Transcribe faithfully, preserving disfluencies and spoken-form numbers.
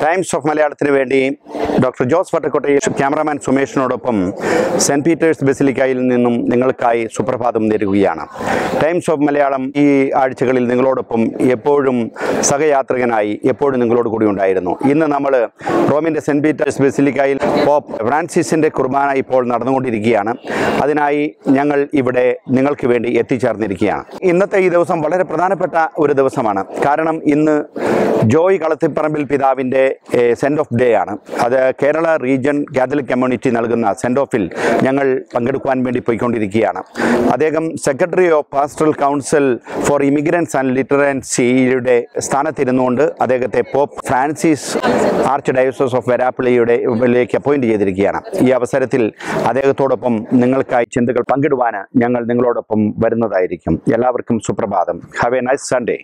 Times of മലയാളത്തിന് വേണ്ടി doctor Jose വട്ടക്കോട്ടയിൽ ക്യാമറാമാൻ സുമേഷിനോടൊപ്പം സെൻറ്റ് പീറ്റേഴ്സ് ബസിലിക്കയിൽ നിന്നും നിങ്ങൾക്കായി സുപ്രഭാതം നേരുകയാണ്. ടൈംസ് ഓഫ് മലയാളം ഈ ആഴ്ചകളിൽ നിങ്ങളോടൊപ്പം എപ്പോഴും സഹയാത്രികനായി എപ്പോഴും നിങ്ങളോട് കൂടി ഉണ്ടായിരുന്നു. ഇന്ന് നമ്മൾ റോമിൻ്റെ സെൻറ്റ് പീറ്റേഴ്സ് ബസിലിക്കയിൽ പോപ്പ് ഫ്രാൻസിസിൻ്റെ കുർബാന ഇപ്പോൾ നടന്നുകൊണ്ടിരിക്കുകയാണ്. അതിനായി ഞങ്ങൾ ഇവിടെ നിങ്ങൾക്ക് വേണ്ടി എത്തിച്ചേർന്നിരിക്കുകയാണ്. ഇന്നത്തെ ഈ ദിവസം വളരെ പ്രധാനപ്പെട്ട ഒരു ദിവസമാണ്. കാരണം ഇന്ന് ജോയ് കളത്തിപ്പറമ്പിൽ പിതാവിൻ്റെ സെൻഡ് ഓഫ് ഡേ ആണ്. അത് കേരള റീജിയൻ കാത്തലിക് കമ്മ്യൂണിറ്റി നൽകുന്ന സെൻഡ് ഓഫിൽ ഞങ്ങൾ പങ്കെടുക്കുവാൻ വേണ്ടി പോയിക്കൊണ്ടിരിക്കുകയാണ്. അദ്ദേഹം secretary of pastoral council for immigrants and ലിറ്ററൻസിയുടെ സ്ഥാനത്തിരുന്നുകൊണ്ട് അദ്ദേഹത്തെ pope Francis archdiocese of വെരാപ്പള്ളിയുടെ ിലേക്ക് അപ്പോയിന്റ് ചെയ്തിരിക്കുകയാണ്. ഈ അവസരത്തിൽ അദ്ദേഹത്തോടൊപ്പം നിങ്ങൾക്കായി ചിന്തകൾ പങ്കിടുവാൻ ഞങ്ങൾ നിങ്ങളോടൊപ്പം വരുന്നതായിരിക്കും. എല്ലാവർക്കും സുപ്രഭാതം. Have a nice Sunday.